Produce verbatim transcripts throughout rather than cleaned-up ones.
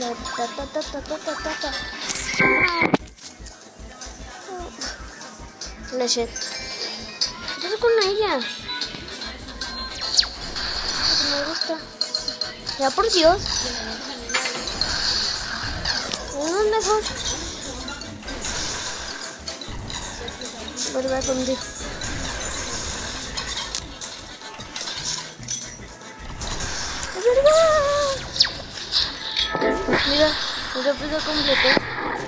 Ta, ta, ta, ta, ta, ta, ta, ta. La shit. ¿Qué pasa con ella? No me gusta. Ya por Dios. Uno es mejor. ¿Verdad contigo? ¡Es verdad! Mira, el rápido completo.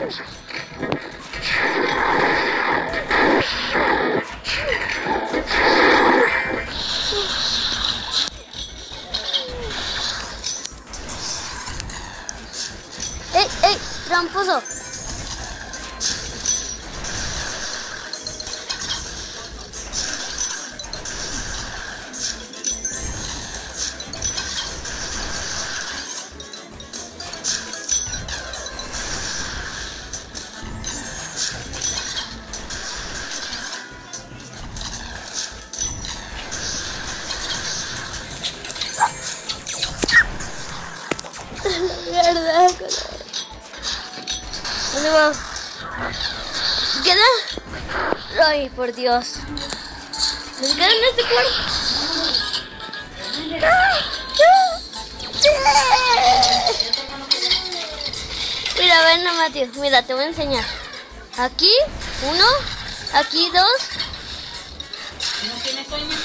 ¡Ey, ey! ¡Tramposo! ¿Verdad? ¿Dónde va? ¿Queda? Ay, por Dios. ¿Me queda en este cuarto? Mira, ven, Mateo. Mira, te voy a enseñar. Aquí, uno. Aquí, dos. ¿No tienes sueño?